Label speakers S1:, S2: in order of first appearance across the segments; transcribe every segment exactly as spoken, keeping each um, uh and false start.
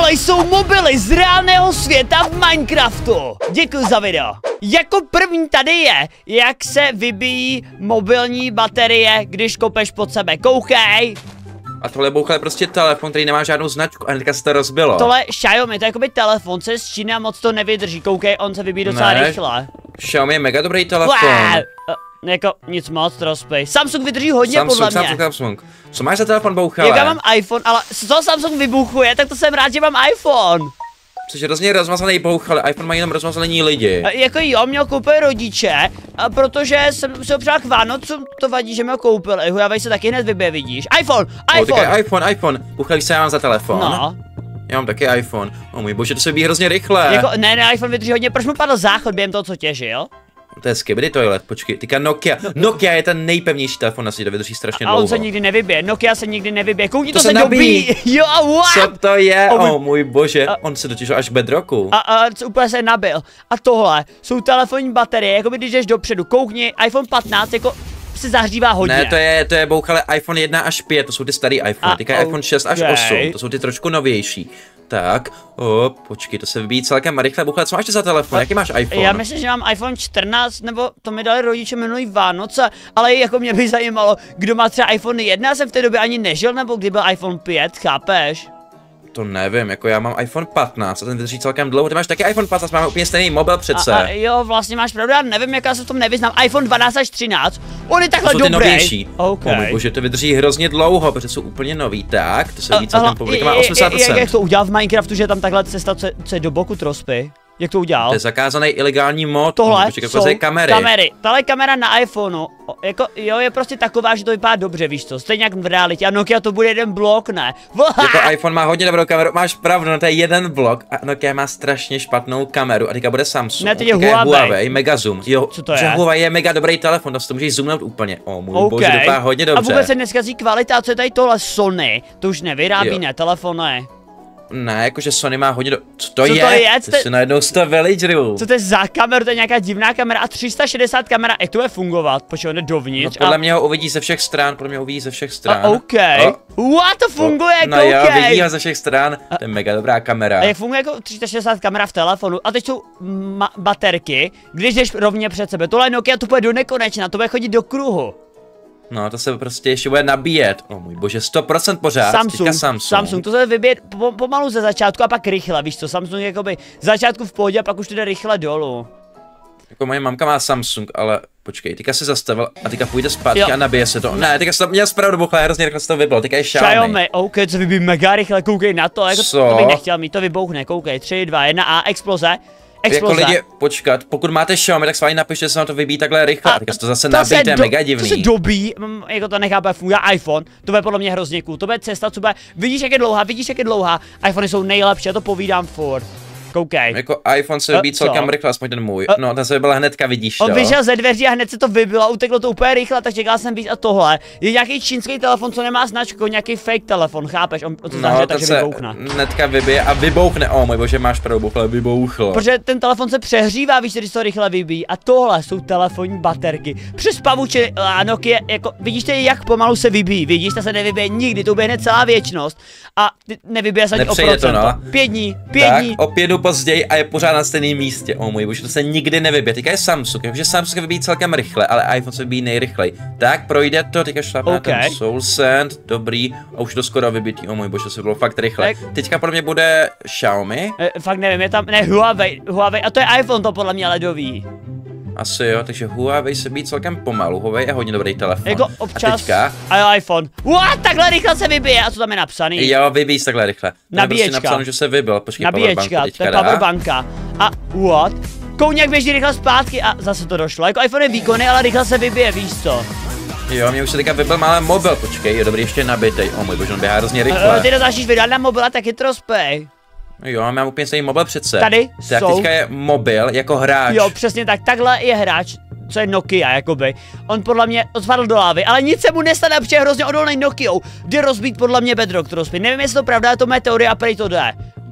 S1: Tohle jsou mobily z reálného světa v Minecraftu. Děkuji za video. Jako první tady je, jak se vybíjí mobilní baterie, když kopeš pod sebe. Koukej.
S2: A tohle bouchle prostě telefon, který nemá žádnou značku a hnedka se to rozbilo.
S1: Tohle Xiaomi, to je jakoby telefon, se z Číny a moc to nevydrží. Koukej, on se vybíjí docela
S2: ne,
S1: rychle.
S2: Xiaomi je mega dobrý telefon.
S1: Ué, jako nic moc, Trospej. Samsung vydrží hodně
S2: Samsung,
S1: podle
S2: Samsung,
S1: mě.
S2: Samsung. Co máš za telefon, bouchale?
S1: Jak já mám iPhone, ale co Samsung vybuchuje, tak to jsem rád, že mám iPhone.
S2: Což je hrozně rozmazaný bouchale, iPhone má jenom rozmazaný lidi.
S1: A jako jo, měl koupit rodiče, a protože jsem si ho přál k Vánocům, to vadí, že mi ho koupili. Huawei se taky hned vybije, vidíš. iPhone, iPhone.
S2: Oh, iPhone, iPhone. Bouchale, co já mám za telefon?
S1: No.
S2: Já mám taky iPhone. O oh, můj bože, to se bíjí hrozně rychle.
S1: Jako, ne, ne, iPhone vydrží hodně, proč mu padl záchod během toho, co těžil?
S2: To je Skibidi Toilet, počkej, tyka Nokia. Nokia je ten nejpevnější telefon na světě, vydrží strašně dlouho.
S1: A on se nikdy nevybije, Nokia se nikdy nevybije, koukni, to,
S2: to
S1: se, se dobíjí. Jo, what?
S2: Co to je?
S1: Oh,
S2: oh můj bože,
S1: a,
S2: on se dotěžil až k bedroku.
S1: A, a úplně se nabil. A tohle jsou telefonní baterie, jako když jdeš dopředu, koukni, iPhone patnáct, jako se zahřívá hodně.
S2: Ne, to je, to je bouchale iPhone jedna až pět, to jsou ty starý iPhone, teďka okay. iPhone šest až osm, to jsou ty trošku novější. Tak, o, počkej, to se vybíjí celkem rychle. Bouchale, co máš ty za telefon? Jaký máš iPhone?
S1: Já myslím, že mám iPhone čtrnáct, nebo to mi dali rodiče minulý Vánoce, ale jako mě by zajímalo, kdo má třeba iPhone jedna, já jsem v té době ani nežil, nebo kdy byl iPhone pět, chápeš?
S2: To nevím, jako já mám iPhone patnáct a ten vydrží celkem dlouho. Ty máš taky iPhone patnáct, máme úplně stejný mobil přece.
S1: A, a jo, vlastně máš pravdu, já nevím, jak já se v tom nevyznám. iPhone dvanáct až třináct, on je takhle
S2: to jsou ty
S1: dobrý.
S2: Novější.
S1: Okay.
S2: Oh můj bože, to vydrží hrozně dlouho, protože jsou úplně nový. Tak, to se ví celkem povrch, to má osmdesát procent.
S1: Jak to udělal v Minecraftu, že je tam takhle cesta, co, co je do boku, Trospy? Jak to udělal?
S2: To je zakázaný ilegální mod.
S1: Tohle
S2: počkej,
S1: jsou
S2: kamery.
S1: kamery. Tahle kamera na iPhoneu, jako jo, je prostě taková, že to vypadá dobře, víš co, stejně jak v realitě. A Nokia to bude jeden blok, ne?
S2: Jako iPhone má hodně dobrou kameru, máš pravdu, no to je jeden blok a Nokia má strašně špatnou kameru a teďka bude Samsung.
S1: Ne, teď je
S2: Huawei.
S1: Huawei.
S2: Mega zoom. Jo,
S1: co to je?
S2: Že Huawei je mega dobrý telefon, to můžeš zoomnout úplně. O můj
S1: okay.
S2: bože, vypadá hodně dobře.
S1: A vůbec se neskazí kvalita, a co je tady tohle Sony? To už nevyrábí, jo. Ne, telefony.
S2: Ne, jakože Sony má hodně do... Co to
S1: Co
S2: je?
S1: to je?
S2: To se najednou z toho villagerů.
S1: Co to je za kameru? To je nějaká divná kamera a tři sta šedesát kamera, jak to bude fungovat? Počkej, on je dovnitř.
S2: No, podle
S1: a...
S2: mě ho uvidí ze všech stran, podle mě ho uvidí ze všech stran.
S1: A, OK. Oh. What, to funguje,
S2: oh. No
S1: OK.
S2: jo, vidí ho ze všech stran, to je mega dobrá kamera.
S1: A jak funguje jako tři sta šedesát kamera v telefonu? A teď jsou baterky, když jdeš rovně před sebe. Tohle Nokia to bude do nekonečna, to bude chodit do kruhu.
S2: No, to se prostě ještě bude nabíjet. O můj bože, sto procent pořád.
S1: Samsung,
S2: Samsung.
S1: Samsung, to se vybije po, pomalu ze začátku a pak rychle, víš co, Samsung jakoby z začátku v pohodě a pak už to jde rychle dolů.
S2: Jako moje mamka má Samsung, ale počkej, teďka se zastavil a teďka půjde zpátky jo. A nabije se to. Ne, teďka se to měl zpravdu bouchle, hrozně rychle se to vybilo, teďka je Xiaomi.
S1: Xiaomi, OK, co vybíjí mega rychle, koukej na to, jako to, to bych nechtěl mít, to vybouchne, koukej, tři, dva, jedna a exploze. Exploze.
S2: Jako lidi, počkat, pokud máte Xiaomi, tak s vámi napište, že se vám to vybíjí takhle rychle. A teďka se to zase nabíjí, to je mega divný.
S1: To se dobí, jako to nechápe, funguje iPhone, to bude podle mě hrozně cool, to bude cesta, co bude, vidíš jak je dlouhá, vidíš jak je dlouhá, iPhony jsou nejlepší, já to povídám furt. Koukej.
S2: Jako iPhone se vybíjí celkem rychle, aspoň ten můj. No, ten se vybil hnedka, vidíš to.
S1: On vyšel ze dveří a hned se to vybilo a uteklo to úplně rychle, tak čekal jsem víc a tohle. Je nějaký čínský telefon, co nemá značku, nějaký fake telefon, chápeš? On to zahře,
S2: no,
S1: takže
S2: se
S1: vybouchne.
S2: Hnedka vybije a vybouchne. O můj bože, máš pravdu, bouchle, vybouchl.
S1: Protože ten telefon se přehřívá, víš, když to rychle vybíjí. A tohle jsou telefonní baterky. Přes pavuče a Nokia, jako vidíš tady, jak pomalu se vybíjí. Vidíš, ta se nevybije nikdy, to uběhne celá věčnost. A nevybije se ani o procento. No. Pět dní, pět
S2: tak,
S1: dní.
S2: o pět dnů později a je pořád na stejném místě. O můj bože, to se nikdy nevybije. Teďka je Samsung, takže Samsung se vybíjí celkem rychle, ale iPhone se vybíjí nejrychleji. Tak, projde to, teďka šlapne okay. Na ten Soul Sand, dobrý, a už to skoro vybitý. O můj bože, to se bylo fakt rychle. Tak. Teďka podle mě bude Xiaomi.
S1: E, fakt nevím, je tam, ne, Huawei, Huawei, a to je iPhone to podle mě ledový.
S2: Asi jo, takže Huawei se bíjí celkem pomalu, Huawei je hodně dobrý telefon.
S1: Jako občas,
S2: a teďka?
S1: A iPhone. What, takhle rychle se vybije, a co tam je napsaný?
S2: Jo, vybíjí se takhle rychle.
S1: Nabíječka.
S2: Prostě napsáno, že se vybil, počkej,
S1: Nabíječka, to je powerbanka. A what? Kouněk běží rychle zpátky a zase to došlo. Jako iPhone je výkonný, ale rychle se vybije, víš co?
S2: Jo, mě už se teďka vybil malý mobil, počkej, je dobrý ještě nabitej. O můj bože, on běhá hrozně rychle.
S1: Uh, ty dotáčíš vydát na mobil, tak je to rozpej.
S2: Jo, mám úplně stejný mobil přece.
S1: Tady
S2: tak
S1: jsou...
S2: teďka je mobil jako hráč.
S1: Jo, přesně tak, takhle je hráč, co je Nokia, jakoby. On podle mě spadl do lávy, ale nic se mu nestane, protože je hrozně odolný Nokiou. Jde rozbít podle mě bedrock, to rozbít. Nevím, jestli to pravda, je to moje teorie a prej to jde.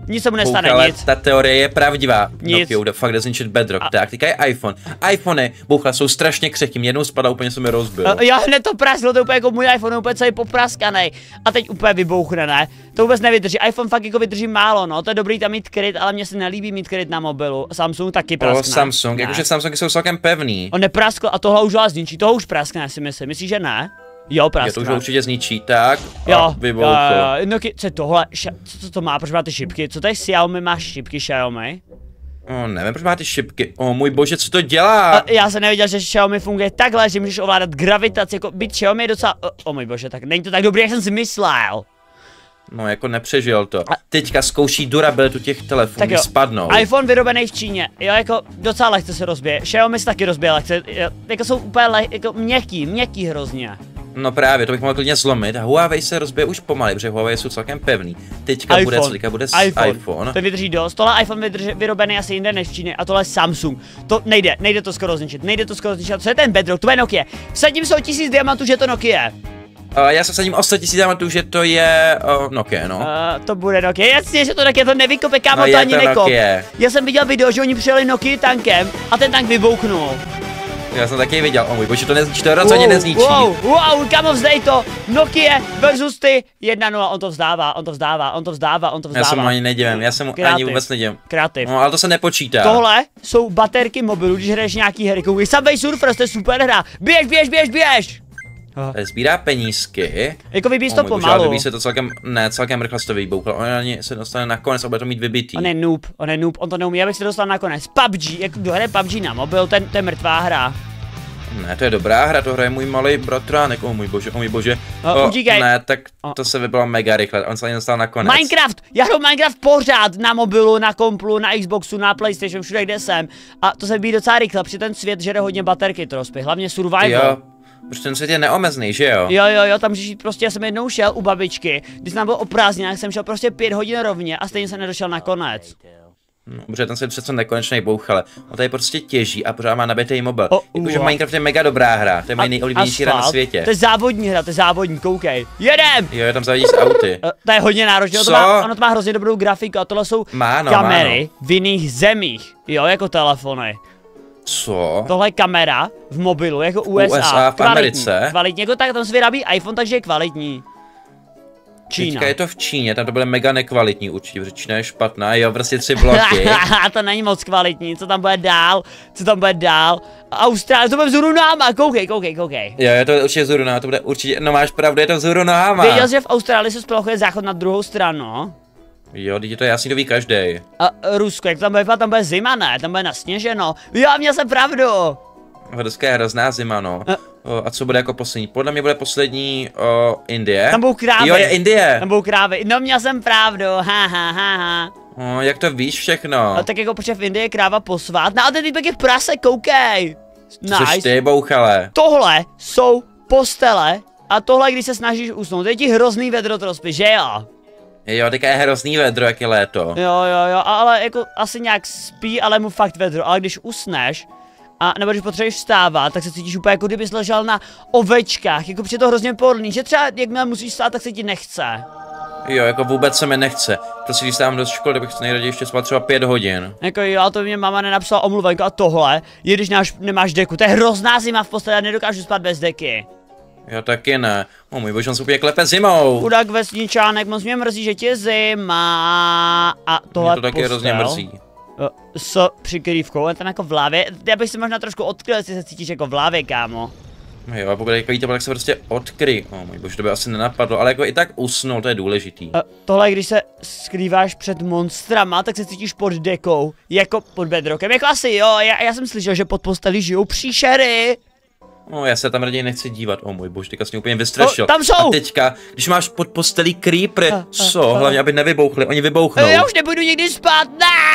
S1: Nic se mu nestane,
S2: Bouchle,
S1: nic.
S2: Ta teorie je pravdivá.
S1: Nic.
S2: Nokia fakt jde zničit bedrock. A... Tak, teďka je iPhone. iPhony, bouchle, jsou strašně křehký. Mě jednou spadá, úplně se mi rozbil.
S1: A, já hned to prasklo, to je úplně jako můj iPhone, je úplně celý popraskaný. A teď úplně vybouchne, ne? To vůbec nevydrží. iPhone fakt jako vydrží málo, no. To je dobrý tam mít kryt, ale mně se nelíbí mít kryt na mobilu. Samsung taky praskne.
S2: O, Samsung, jakože Samsungy jsou celkem pevný.
S1: On nepraskl a tohle už vás zničí, toho už praskne, si myslím. Myslíš, že ne? Jo, praskne.
S2: Je to už určitě zničí, tak.
S1: Jo,
S2: vybouchl.
S1: jo, jo, no, co je tohle? Ša co, co to má, proč má ty šipky? Co tady Xiaomi má šipky, Xiaomi?
S2: O, nevím, proč má ty šipky. O můj bože, co to dělá?
S1: A já jsem nevěděl, že Xiaomi funguje takhle, že můžeš ovládat gravitaci, jako byť Xiaomi je docela, o, o můj bože, tak není to tak dobrý, jak jsem si myslel.
S2: No, jako nepřežil to. Teďka zkouší durabilitu těch telefonů, kdy spadnou.
S1: iPhone vyrobený v Číně, jo, jako docela lehce se rozbije. Xiaomi se taky rozbije lehce, jo, jako jsou úplně leh, jako měkký, měkký hrozně.
S2: No právě, to bych mohl klidně zlomit. A Huawei se rozbije už pomaly, protože Huawei jsou celkem pevný. Teďka
S1: iPhone.
S2: bude co, teďka bude
S1: iPhone.
S2: iPhone.
S1: To vydrží dost. Tohle iPhone vydrží vyrobený asi jinde než v Číně a tohle Samsung. To nejde, nejde to skoro zničit, nejde to skoro zničit. Co je ten bedrock? To je Nokia. Vsadím se o tisíc diamantů, že to Nokia.
S2: Uh, já se vsadím o sto tisíc diamantů, že to je uh, Nokia, no.
S1: Uh, to bude Nokia. Jasně, že to Nokia, to nevykope, kámo,
S2: No,
S1: to ani
S2: to
S1: nekop.
S2: Nokia.
S1: Já jsem viděl video, že oni přijeli Nokia tankem a ten tank vybouchnul.
S2: Já jsem taky viděl, o můj bože, to nezničí, to rozhodně nezničí.
S1: Wow, wow, kámo, vzdej to. Nokia versus ty. jedna nula, on to vzdává, on to vzdává, on to vzdává, on to vzdává.
S2: Já se mu ani nedivím, já se mu ani vůbec nedivím.
S1: Kreativ.
S2: No, ale to se nepočítá.
S1: Tohle jsou baterky mobilu, když hraješ nějaký hry. Koukej, Subway Surfers, to je super hra. Běž, běž, běž, běž.
S2: Tady sbírá penízky.
S1: Jako vybíš to
S2: oh,
S1: pomalu.
S2: Vybíjí se to celkem, ne, celkem rychle se to vybouchlo. On ani se dostane nakonec a bude to mít vybitý.
S1: On je noob, on je noob, on to neumí, já bych se dostal nakonec. P U B G, jak kdo hraje P U B G na mobil, ten, to je mrtvá hra.
S2: Ne, to je dobrá hra, to hraje můj malý bratránek, o můj bože, o můj bože.
S1: O,
S2: o, ne, tak
S1: o.
S2: to se vybilo mega rychle, on se ani dostal nakonec.
S1: Minecraft, já hraju Minecraft pořád na mobilu, na komplu, na Xboxu, na PlayStation, všude kde jsem. A to se vybíjí docela rychle, protože ten svět žere hodně baterky trospy, hlavně survival.
S2: Jo. Protože ten svět je neomezný, že jo?
S1: Jo, jo, jo, tam můžeš jít prostě, já jsem jednou šel u babičky, když jsem byl o prázdninách, jsem šel prostě pět hodin rovně a stejně jsem nedošel na konec.
S2: No, protože ten svět přece nekonečný bouchale. On tady prostě těží a pořád má nabitý mobil.
S1: Oh,
S2: Jakože
S1: wow.
S2: Minecraft je mega dobrá hra, to je moje nejoblíbenější hra na světě.
S1: To je závodní hra, to je závodní, koukej. Jedem!
S2: Jo, je tam závodí s auty.
S1: Uh, to je hodně náročné, ono, ono to má hrozně dobrou grafiku a tohle jsou
S2: má, no,
S1: kamery
S2: má, no.
S1: v jiných zemích, jo, jako telefony.
S2: Co?
S1: Tohle je kamera v mobilu, jako U S A,
S2: U S A v
S1: kvalitní,
S2: Americe?
S1: kvalitní, jako tak tam se vyrábí iPhone, takže je kvalitní. Čína.
S2: Teďka je to v Číně, tam to bude mega nekvalitní určitě, protože Čína je špatná, jo, prostě tři bloky.
S1: To není moc kvalitní, co tam bude dál, co tam bude dál. Austrálie, to bude vzhůru náma, koukej, koukej, koukej.
S2: Jo, je to určitě vzhůru náma, to bude určitě, no máš pravdu, je to vzhůru náma.
S1: Věděl jsi, že v Austrálii se splachuje záchod na druhou stranu?
S2: Jo, teď je to jasný, to ví každej.
S1: A Rusko, jak tam bude vypadat, tam bude zima, ne? Tam bude nasněženo. Jo, měl jsem pravdu.
S2: Dneska je hrozná zima, no. A, o, a co bude jako poslední? Podle mě bude poslední o, Indie.
S1: Tam budou krávy.
S2: Jo, je Indie.
S1: Tam budou krávy. No, měl jsem pravdu, ha, ha, ha, ha.
S2: O, jak to víš všechno?
S1: No, tak jako protože v Indii je kráva posvátná, a ten týpek je v prase, koukej.
S2: Nice. Což ty, bouchale.
S1: Tohle jsou postele a tohle, když se snažíš usnout, to je ti hrozný vedrotrospy, že jo?
S2: Jo, teďka je hrozný vedro, jak je léto.
S1: Jo, jo, jo, ale jako asi nějak spí, ale mu fakt vedro, ale když usneš, a nebo když potřebuješ vstávat, tak se cítíš úplně jako kdybys ležel na ovečkách, jako při to hrozně pohodlný, že třeba jakmile musíš stát, tak se ti nechce.
S2: Jo, jako vůbec se mi nechce. Prostě když stávám do školy, tak bych se nejraději ještě spal třeba pět hodin.
S1: Jako jo, a to mě mama nenapsala omluvenku a tohle, je když náš, nemáš deku, to je hrozná zima v posteli, já nedokážu spát bez deky.
S2: Já taky ne. O můj bože, on se úplně klepe zimou.
S1: Chudák vesničánek, moc mě mrzí, že ti je zima. A tohle
S2: mě to taky hrozně mrzí.
S1: S přikrývkou, a tam jako v hlavě, já bych si možná trošku odkryl, jestli se cítíš jako v hlavě, kámo.
S2: Jo, a pokud takový to, tak se prostě odkry. O můj bože, to by asi nenapadlo, ale jako i tak usnul, to je důležitý.
S1: A tohle, když se skrýváš před monstrama, tak se cítíš pod dekou, jako pod bedrokem, jako asi jo, já, já jsem slyšel, že pod postelí žijou příšery.
S2: No, já se tam raději nechci dívat, o můj bože, teďka jsi mě úplně vystrašil.
S1: O, tam jsou!
S2: A teďka, když máš pod postelí creepery, a, co? A, hlavně, aby nevybouchli, oni vybouchnou.
S1: Já už nebudu nikdy spát,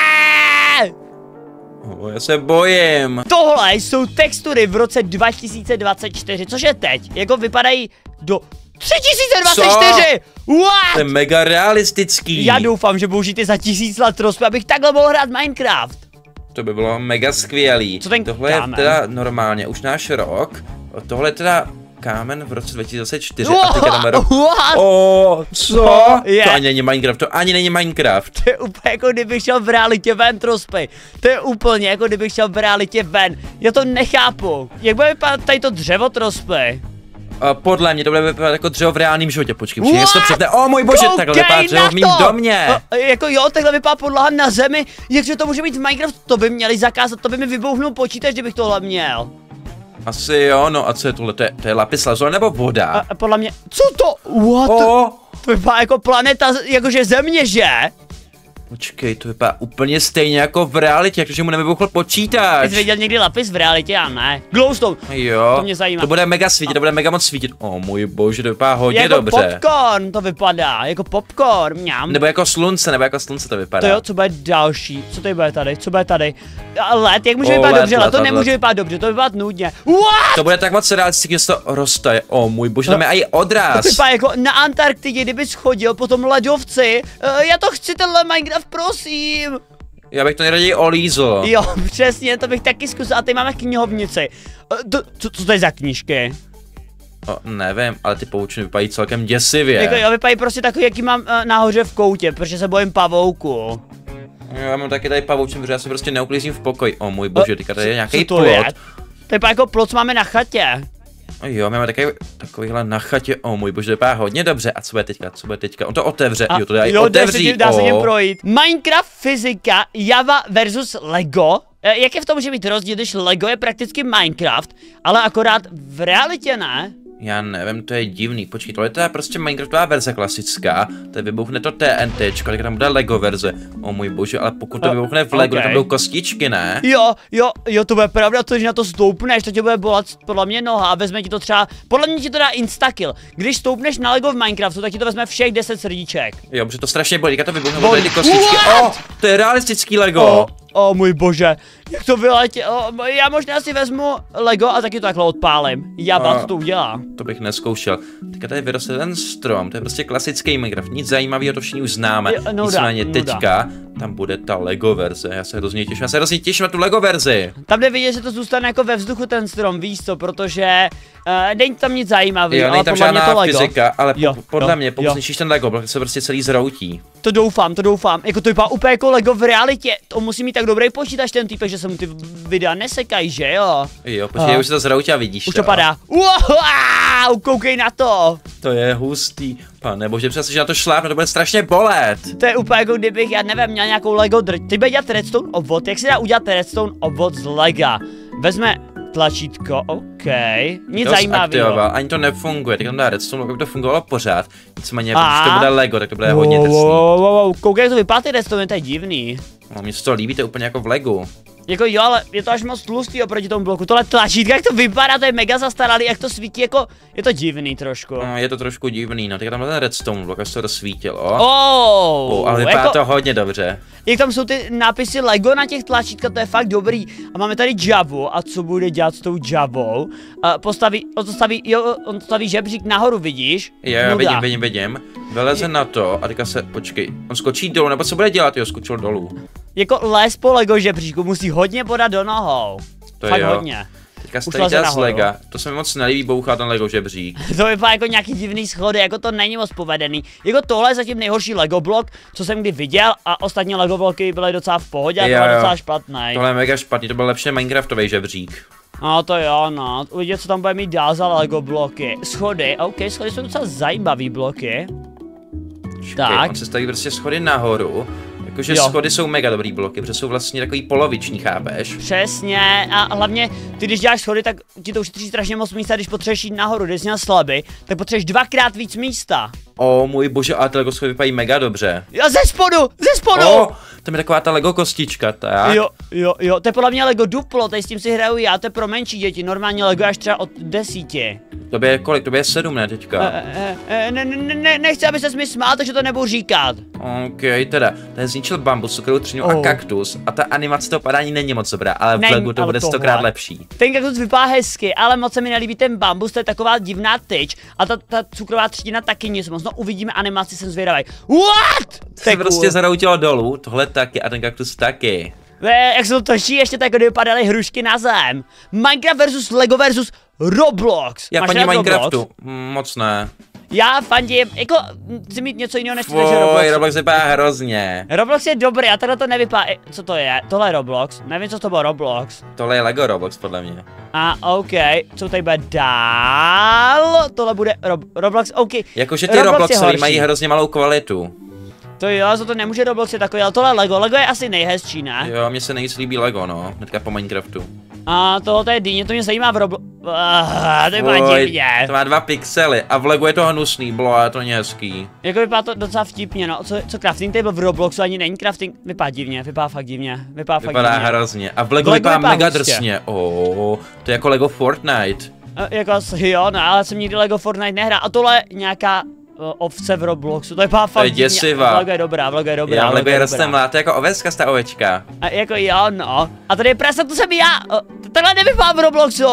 S1: ne!
S2: O, já se bojím.
S1: Tohle jsou textury v roce dva tisíce dvacet čtyři, což je teď, jako vypadají do tři tisíce dvacet čtyři! What?
S2: To je mega realistický.
S1: Já doufám, že budu žít i za tisíc let rozpět, abych takhle mohl hrát Minecraft.
S2: To by bylo mega skvělý.
S1: Co ten
S2: Tohle
S1: kámen?
S2: je teda normálně už náš rok. Tohle je teda kámen v roce dva tisíce dvacet čtyři
S1: What?
S2: a teďka dáme rok.
S1: What?
S2: O, co?
S1: To je-
S2: To ani není Minecraft, to ani není Minecraft.
S1: To je úplně jako kdybych šel v realitě ven, Trospy. To je úplně jako kdybych šel v realitě ven. Já to nechápu. Jak bude vypadat tady to dřevo, Trospy?
S2: A podle mě to bude vypadat jako dřevo v reálném životě, počkej, počkej,
S1: What?
S2: jestli to přepne. O můj bože,
S1: Koukej
S2: takhle vypadá dřevo
S1: na
S2: v mým
S1: to!
S2: domě.
S1: A, jako jo, takhle vypadá podlaha na zemi. Jakže to může být v Minecraftu? To by měli zakázat, to by mi vybouhnul počítač, kdybych tohle měl.
S2: Asi jo, no a co je tohle, to je, to je lapis lazuli nebo voda?
S1: A, a podle mě, co to? What?
S2: O,
S1: To vypadá jako planeta, jakože země, že?
S2: počkej, to vypadá úplně stejně jako v realitě, jakože mu nevybuchl počítač.
S1: Jsi viděl někdy lapis v realitě? Já ne. Glowstone.
S2: Jo,
S1: To mě zajímá.
S2: to bude mega svítit, to bude mega moc svítit. O můj bože, to vypadá hodně
S1: Jako
S2: dobře.
S1: popcorn to vypadá, jako popcorn, mňam.
S2: Nebo jako slunce, nebo jako slunce to vypadá.
S1: To jo, co bude další? Co tady bude tady? Co bude tady? A LED, jak může
S2: O,
S1: vypadat
S2: led,
S1: dobře?
S2: led,
S1: Ale to
S2: led,
S1: nemůže
S2: led.
S1: vypadat dobře, to vypadá nudně. What?
S2: To bude tak moc realisticky, že to roztaje. O můj bože, tam je i odraz.
S1: To vypadá jako na Antarktidě, kdyby schodil po tom ledovci. Uh, já to chci tenhle Minecraft, prosím.
S2: Já bych to nejraději olízl.
S1: Jo, přesně, to bych taky zkusil. A tady máme knihovnici. Uh, to, co, co to je za knížky?
S2: O, nevím, ale ty poučny vypadají celkem děsivě.
S1: Jako jo, vypadají prostě takový, jaký mám uh, nahoře v koutě, protože se bojím pavouku.
S2: Jo, já mám taky tady pavoučný, protože já se prostě neuklízím v pokoji. O můj bože, teďka tady je nějaký
S1: Co to je?
S2: plot.
S1: To vypadá jako plot, co máme na chatě.
S2: O jo, máme takový, takovýhle na chatě. O můj bože, to vypadá hodně dobře. A co bude teďka, co bude teďka? On to otevře,
S1: A
S2: jo, to dá i
S1: jo, dá se
S2: otevřít.
S1: tím, dá se tím
S2: o.
S1: projít. Minecraft fyzika, Java versus Lego. E, jaký v tom může být rozdíl, když Lego je prakticky Minecraft, ale akorát v realitě ne?
S2: Já nevím, to je divný. Počkej, tohle to je prostě Minecraftová verze klasická. To vybuchne to TNTčko, tak tam bude Lego verze. O můj bože, ale pokud to
S1: A,
S2: vybuchne v Lego,
S1: okay.
S2: tak to budou kostičky, ne?
S1: Jo, jo, jo, to bude pravda, to, že na to stoupneš, to tě bude bolet podle mě noha a vezme ti to třeba, podle mě ti to dá instakill. Když stoupneš na Lego v Minecraftu, tak ti to vezme všech deset srdíček.
S2: Jo, protože to strašně bolí, teďka to vybuchne,
S1: Bolí.
S2: bolí ty kostičky. O, to je realistický Lego.
S1: O, o můj bože, jak to vyletě, o, já možná si vezmu Lego a taky to takhle odpálím. Java,
S2: A-
S1: co to udělá?
S2: To bych neskoušel. Teďka tady vyroste ten strom, to je prostě klasický Minecraft, nic zajímavého, to všichni už známe.
S1: Jo, nuda,
S2: Nicméně
S1: nuda.
S2: teďka tam bude ta Lego verze, já se hrozně těším, já se hrozně těším na tu Lego verzi.
S1: Tam jde vidět, že to zůstane jako ve vzduchu ten strom, víš co, protože uh, není tam nic zajímavého,
S2: Jo,
S1: ale
S2: není tam
S1: podle mě to
S2: žádná
S1: Lego.
S2: fyzika, ale po,
S1: Jo,
S2: podle
S1: jo,
S2: mě, pokud
S1: jo.
S2: zničíš ten Lego blok, tak se prostě celý zroutí.
S1: To doufám, to doufám, jako to vypadá úplně jako Lego v realitě, to musí mít tak dobrý počítač ten týpek, že se mu ty videa nesekají, že jo?
S2: Jo, počkej,
S1: Aha.
S2: už se to zroutí a vidíš
S1: Už to padá. Wow, koukej na to!
S2: To je hustý. Pane bože, přesně, že na to šlápne, to bude strašně bolet.
S1: To je úplně jako kdybych, já nevím, měl nějakou Lego drť. Teď bude dělat redstone obvod, jak se dá udělat redstone obvod z Lega? Vezme tlačítko, OK, nic
S2: To
S1: zajímavého.
S2: zaktivoval, ani to nefunguje, teď tam dá redstone, aby to fungovalo pořád. Nicméně,
S1: A?
S2: když to bude Lego, tak to bude hodně
S1: Wow,
S2: drsný.
S1: wow, wow, wow, koukej, jak to vypadá ty redstone, to je divný.
S2: No, mně se to líbí, to je úplně jako v Legu.
S1: Jako jo, ale je to až moc tlustý oproti tomu bloku. Tohle tlačítko, jak to vypadá, to je mega zastaralý, jak to svítí, jako, je to divný trošku.
S2: No, je to trošku divný, no, teď tam ten redstone blok, až se to rozsvítilo.
S1: Oh,
S2: Oh, ale vypadá
S1: jako,
S2: to hodně dobře.
S1: jak tam jsou ty nápisy Lego na těch tlačítkách, to je fakt dobrý. A máme tady Javu, a co bude dělat s tou Javou? A postaví, on to staví, jo, on to staví žebřík nahoru, vidíš?
S2: Jo, já
S1: Nuda.
S2: vidím, vidím, vidím. Vyleze na to a teďka se, počkej, on skočí dolů, nebo co bude dělat, jo, skočil dolů.
S1: Jako les po Lego žebříku musí hodně podat do nohou.
S2: To
S1: Fakt
S2: jo.
S1: hodně.
S2: Teďka
S1: Už
S2: stojí
S1: leze
S2: z
S1: nahoru.
S2: Lega, to se mi moc nelíbí, bouchá ten Lego žebřík.
S1: To vypadá jako nějaký divný schody, jako to není moc povedený. Jako tohle je zatím nejhorší Lego blok, co jsem kdy viděl, a ostatní Lego bloky byly docela v pohodě, a
S2: Jo,
S1: tohle
S2: jo.
S1: docela špatný.
S2: Tohle je mega špatný, to byl lepší Minecraftový žebřík.
S1: No to jo, no. Uvidíme, co tam bude mít dál za Lego bloky. Schody, OK, schody jsou docela zajímavý bloky.
S2: Počkej,
S1: Tak.
S2: on se staví prostě schody nahoru. Jakože
S1: Jo.
S2: schody jsou mega dobrý bloky, protože jsou vlastně takový poloviční, chápeš?
S1: Přesně, a hlavně ty, když děláš schody, tak ti to ušetří strašně moc místa, když potřebuješ jít nahoru, když jsi měl slaby, tak potřebuješ dvakrát víc místa.
S2: O můj bože, ale ty Lego schody vypadají mega dobře.
S1: Jo, ze spodu, ze spodu!
S2: O, tam je taková ta Lego kostička, tak?
S1: Jo, jo, jo, to je podle mě Lego Duplo, tady s tím si hraju já, to je pro menší děti, normálně Lego až třeba od desíti.
S2: Tobě je kolik? Tobě je sedm, ne teďka?
S1: E, e, e, ne, ne, ne, nechci, aby ses mi smál, takže to nebudu říkat.
S2: OK, teda, ten zničil bambus, cukrou třinu
S1: Oh.
S2: a kaktus a ta animace toho padání není moc dobrá, ale v
S1: Není,
S2: Legu to
S1: ale
S2: bude
S1: tohle.
S2: stokrát lepší.
S1: Ten kaktus vypadá hezky, ale moc se mi nelíbí ten bambus, to je taková divná tyč. A ta, ta cukrová třtina taky nic moc. No uvidíme animaci, jsem zvědavý. What?
S2: To se prostě zaroutilo dolů, tohle taky a ten kaktus taky.
S1: Ve, jak se to točí, ještě tak vypadaly hrušky na zem. Minecraft versus Lego versus Roblox.
S2: Já fandím Minecraftu, moc ne.
S1: Já fandím, jako, chci mít něco jiného než
S2: Fuj,
S1: Roblox.
S2: Roblox vypadá hrozně.
S1: Roblox je dobrý, a tohle to nevypadá, co to je? Tohle je Roblox, nevím, co to bylo Roblox.
S2: Tohle je Lego Roblox, podle mě.
S1: A OK, co tady bude dál? Tohle bude Rob Roblox, OK.
S2: Jakože ty
S1: Roblox
S2: Robloxy mají hrozně malou kvalitu.
S1: To jo, za to nemůže Roblox je takový, ale tohle Lego, Lego je asi nejhezčí, ne?
S2: Jo, mně se nejvíc líbí Lego, no, hnedka po Minecraftu.
S1: A tohle je dýně, to mě zajímá v Roblox. Ah, to má divně.
S2: To má dva pixely a v Legu je to hnusný, bylo, ale to není hezký.
S1: Jako vypadá to docela vtipně, no. Co, co crafting table v Robloxu ani není crafting, vypadá divně, vypadá fakt divně, vypadá fakt
S2: Vypadá
S1: divně.
S2: hrozně. A v Legu, v Legu vypadá, vypadá mega drsně. Oh, to je jako Lego Fortnite.
S1: A, jako jo, no, ale jsem nikdy Lego Fortnite nehrál. A tohle je nějaká uh, ovce v Robloxu, to vypadá fakt divně.
S2: To je děsivá.
S1: Lego je dobrá, Lego je dobrá.
S2: Já, Lego je roste mlá, to je jako ovečka z ta ovečka.
S1: A jako jo, no. A tady je prasa, to jsem já. Tohle nevypadá v Robloxu.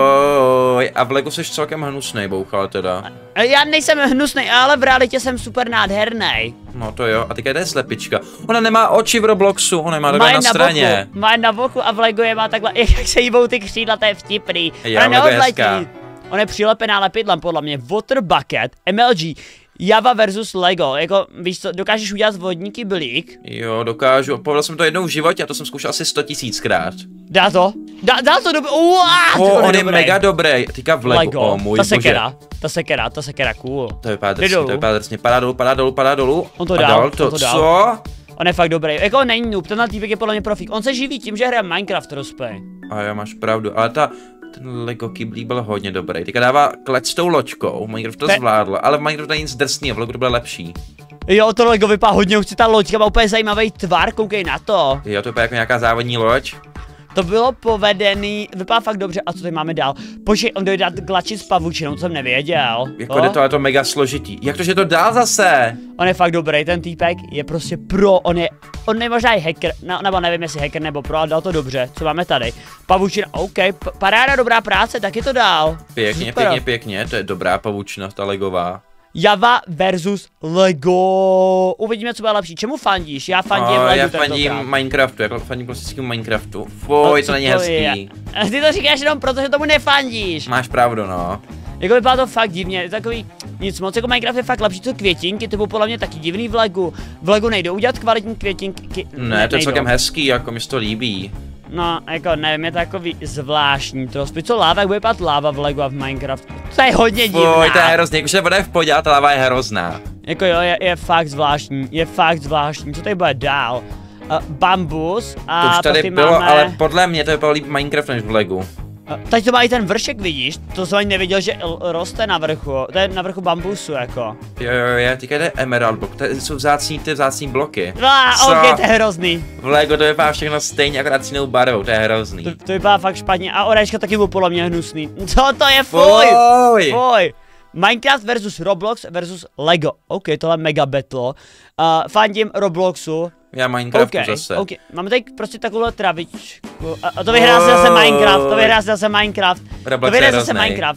S2: Boj, a v Legu jsi celkem hnusnej, bouchal teda.
S1: Já nejsem hnusnej, ale v realitě jsem super nádherný.
S2: No to jo, a teďka je slepička. Ona nemá oči v Robloxu, ona má takhle na straně.
S1: Boku, má na boku a v Legu je má takhle, jak se jíbou ty křídla, to je vtipný.
S2: Já,
S1: ona neodletí. On je přilepená lepidlem, podle mě. Water Bucket, M L G, Java versus Lego, jako víš co, dokážeš udělat vodníky blík?
S2: Jo, dokážu, povedal jsem to jednou v životě a to jsem zkoušel asi sto tisíckrát.
S1: Dá to? Dá, dá to dobře,
S2: oh, on je mega dobrý, teďka v Lego,
S1: Lego.
S2: Oh, můj
S1: ta
S2: bože.
S1: sekera, ta sekera, ta sekera, cool.
S2: To vypadá drsně, to vypadá drsně, padá dolů, padá dolů, padá dolů.
S1: On to
S2: a
S1: dal,
S2: dal to,
S1: on to dal.
S2: Co?
S1: On je fakt dobrý, jako on není noob, tenhle týpek je podle mě profík, on se živí tím, že hraje Minecraft rozpej.
S2: A já máš pravdu, ale ta, ten Lego Kiblí byl hodně dobrý, teďka dává klec s tou loďkou, Minecraft to Te... zvládl, ale v Minecraft není nic drsného, v Lego to bylo lepší.
S1: Jo, to Lego vypadá hodně, už si ta loďka má úplně zajímavý tvar, koukej na to.
S2: Jo, to vypadá jako nějaká závodní loď.
S1: To bylo povedený, vypadá fakt dobře, a co tady máme dál? Počkej, on dojde dát glačit s pavučinou, to jsem nevěděl.
S2: Jako jde to, ale to mega složitý. Jak to, že to dál zase?
S1: On je fakt dobrý, ten týpek je prostě pro, on je, on je možná i hacker, no, nebo nevím jestli hacker nebo pro, ale dal to dobře, co máme tady? Pavučina, OK, paráda, dobrá práce, taky to dál.
S2: Pěkně, Super. pěkně, pěkně, to je dobrá pavučina, ta Legová.
S1: Java versus Lego. Uvidíme, co bude lepší. Čemu fandíš? Já fandím
S2: oh,
S1: Lego.
S2: Já fandím Minecraftu, jako fandím klasickému Minecraftu. Fuj, to, to není to hezký.
S1: Je. Ty to říkáš jenom proto, že tomu nefandíš.
S2: Máš pravdu, no.
S1: Jako vypadá to fakt divně, takový nic moc, jako Minecraft je fakt lepší, co květinky, to bylo podle mě taky divný v Legu. V Legu nejde udělat kvalitní květinky.
S2: Ne, ne to je celkem hezký, jako mi to líbí.
S1: No, jako nevím, je to takový zvláštní trošku. Co láva, jak bude vypadat láva v Legu a v Minecraftu? To je hodně divná.
S2: Fuj, to je hrozný, jakože voda je v pohodě, ale ta láva je hrozná.
S1: Jako jo, je, je fakt zvláštní, je fakt zvláštní. Co tady bude dál? Uh, bambus a
S2: to už tady bylo,
S1: máme...
S2: ale podle mě to vypadalo líp Minecraft než v Legu.
S1: Tady to má i ten vršek, vidíš? To jsem ani nevěděl, že roste na vrchu. To je na vrchu bambusu, jako.
S2: Jo, jo, jo, teďka jde Emerald block, to jsou vzácní, ty vzácní bloky.
S1: Ah, ok, to je hrozný.
S2: V Lego to vypadá všechno stejně, akorát s jinou barvou, to je hrozný.
S1: To, to vypadá fakt špatně a oreška taky byl podle mě hnusný. Co to je, fuj?
S2: Fuj!
S1: Fuj! Minecraft versus Roblox versus Lego. OK, tohle je mega battle. Uh, fandím Robloxu.
S2: Já Minecraftu
S1: okay,
S2: zase.
S1: OK, máme tady prostě takovou travičku. A, a to vyhrál si zase Minecraft, to vyhrál si zase Minecraft.
S2: Roblox
S1: to vyhrál zase Minecraft.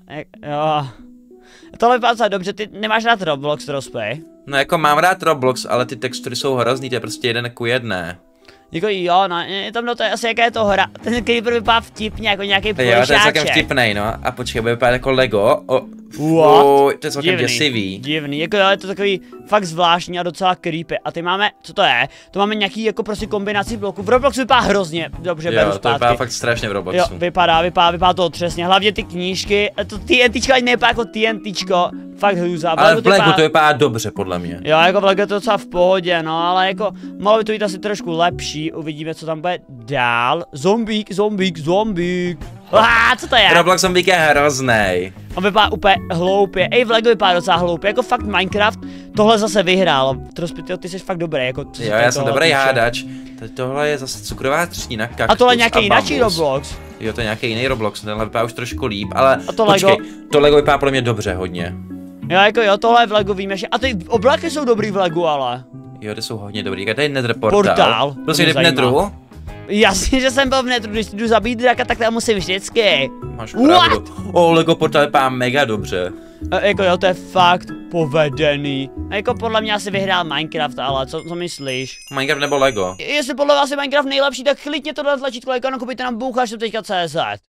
S1: Jo. Tohle vypadá docela dobře, ty nemáš rád Roblox, Rozpej?
S2: No jako mám rád Roblox, ale ty textury jsou hrozný, to je prostě jeden ku jedné.
S1: Jako jo, no, je tam no to je asi jaká je to hra, ten creeper vypadá vtipně, jako nějaký plišáček.
S2: Jo, to je celkem vtipnej, no, a počkej, bude vypadat jako Lego, o,
S1: What?
S2: to je celkem
S1: divný,
S2: děsivý.
S1: Divný, jako jo, je to takový fakt zvláštní a docela creepy, a ty máme, co to je? To máme nějaký jako prostě kombinaci bloků, v Robloxu vypadá hrozně, dobře, beru zpátky.
S2: Jo, to vypadá fakt strašně v Robloxu.
S1: Jo, vypadá, vypadá, vypadá to otřesně, hlavně ty knížky, to TNTčko ani nevypadá jako TNTčko, fakt hrůza.
S2: Ale v Legu to vypadá dobře, podle mě.
S1: Jo, jako v Legu je to docela v pohodě, no, ale jako, mohlo by to být asi trošku lepší, uvidíme, co tam bude dál. Zombík, zombík, zombík. Ah, co to je?
S2: Roblox zombík je hroznej.
S1: On vypadá úplně hloupě, ej, v Lego vypadá docela hloupě, jako fakt Minecraft tohle zase vyhrál, Trospity, ty jsi fakt dobrý, jako co
S2: jo, já jsem dobrý hádač, tohle je zase cukrová třtina, kaktus
S1: a tohle nějaký jináčí Roblox.
S2: Jo, to je nějaký jiný Roblox, tenhle vypadá už trošku líp, ale
S1: a to
S2: počkej,
S1: Lego?
S2: To Lego vypadá podle mě dobře hodně.
S1: Jo, jako jo, tohle v Lego víme, že, a ty oblaky jsou dobrý v Legu, ale.
S2: Jo, ty jsou hodně dobrý, tady je Nether portál.
S1: Portál,
S2: prostě jde v Netheru.
S1: Jasně, že jsem byl v netru, když jdu zabít draka, tak tam musím vždycky.
S2: Máš pravdu. O, Lego portal vypadá mega dobře.
S1: A, jako jo, to je fakt povedený. A jako podle mě asi vyhrál Minecraft, ale co, co myslíš?
S2: Minecraft nebo Lego?
S1: Jestli podle vás je Minecraft nejlepší, tak klidně tohle tlačítko like a nakupujte na bouchač teďka C Z.